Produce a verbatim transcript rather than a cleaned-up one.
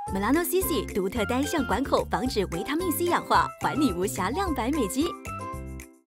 Milano C C 独特单向管口，防止维他命 C 氧化，还你无瑕亮白美肌。